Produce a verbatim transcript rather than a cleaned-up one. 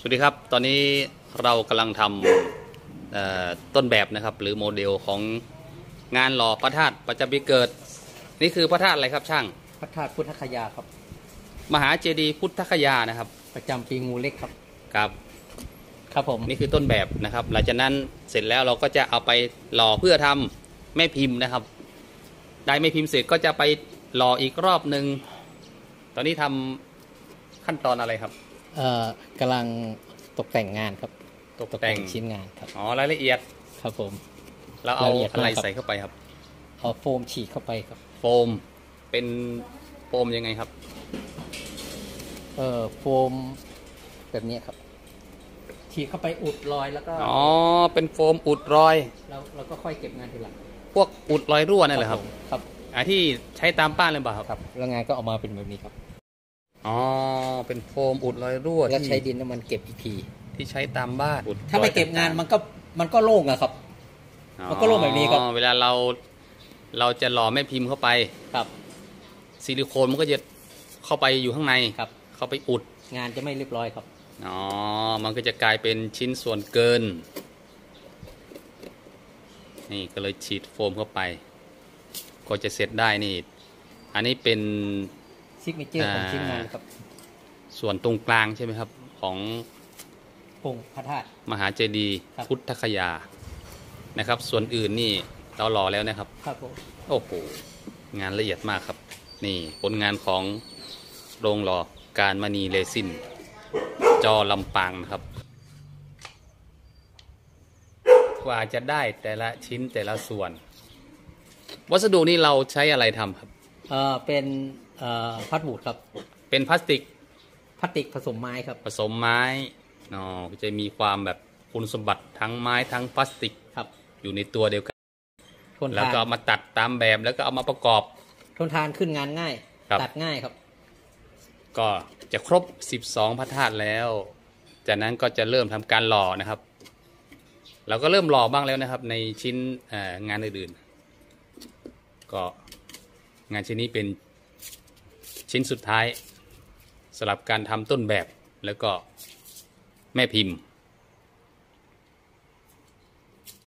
สวัสดีครับตอนนี้เรากำลังทำต้นแบบนะครับหรือโมเดลของงานหล่อพระธาตุประจำปีเกิดนี่คือพระธาตุอะไรครับช่างพระธาตุพุทธคยาครับมหาเจดีย์พุทธคยานะครับประจำปีงูเล็กครับครับครับผมนี่คือต้นแบบนะครับหลังจากนั้นเสร็จแล้วเราก็จะเอาไปหล่อเพื่อทำแม่พิมพ์นะครับได้แม่พิมพ์เสร็จก็จะไปหล่ออีกรอบหนึ่งตอนนี้ทำขั้นตอนอะไรครับเอ่อกำลังตกแต่งงานครับตกแต่งชิ้นงานครับอ๋อรายละเอียดครับผมแล้วเอาอะไรใส่เข้าไปครับเอาโฟมฉีดเข้าไปครับโฟมเป็นโฟมยังไงครับเอ่อโฟมแบบนี้ครับฉีดเข้าไปอุดรอยแล้วก็อ๋อเป็นโฟมอุดรอยแล้วเราก็ค่อยเก็บงานทีหลังพวกอุดรอยรั่วนั่นแหละครับครับอ่าที่ใช้ตามบ้านเลยเปล่าครับแล้วงานก็ออกมาเป็นแบบนี้ครับอ๋อเป็นโฟมอุดรอยรั่วแล้วใช้ดินน้ำมันเก็บอีกทีที่ใช้ตามบ้านถ้าไม่เก็บงานมันก็มันก็โล่งอะครับมันก็โล่งแบบนี้ครับเวลาเราเราจะหล่อแม่พิมพ์เข้าไปครับซิลิโคนมันก็จะเข้าไปอยู่ข้างในครับเข้าไปอุดงานจะไม่เรียบร้อยครับอ๋อมันก็จะกลายเป็นชิ้นส่วนเกินนี่ก็เลยฉีดโฟมเข้าไปก็จะเสร็จได้นี่อันนี้เป็นซิกเนเจอร์ของชิ้นงานครับส่วนตรงกลางใช่ไหมครับขององค์พระธาตุมหาเจดีย์พุทธคยานะครับส่วนอื่นนี่เราหล่อแล้วนะครับครับผมโอ้โหงานละเอียดมากครับนี่ผลงานของโรงหล่อการมณีเรซินจอลำปางนะครับกว่าจะได้แต่ละชิ้นแต่ละส่วนวัสดุนี่เราใช้อะไรทำครับเอ่อเป็นเอ่อพลาสติกครับเป็นพลาสติกพลาสติกผสมไม้ครับผสมไม้อ๋อจะมีความแบบคุณสมบัติทั้งไม้ทั้งพลาสติกครับอยู่ในตัวเดียวกันแล้วก็มาตัดตามแบบแล้วก็เอามาประกอบทนทานขึ้นงานง่ายตัดง่ายครับก็จะครบสิบสองพระธาตุแล้วจากนั้นก็จะเริ่มทำการหล่อนะครับเราก็เริ่มหล่อบ้างแล้วนะครับในชิ้นงานอื่นๆก็งานชิ้นนี้เป็นชิ้นสุดท้ายสำหรับการทำต้นแบบแล้วก็แม่พิมพ์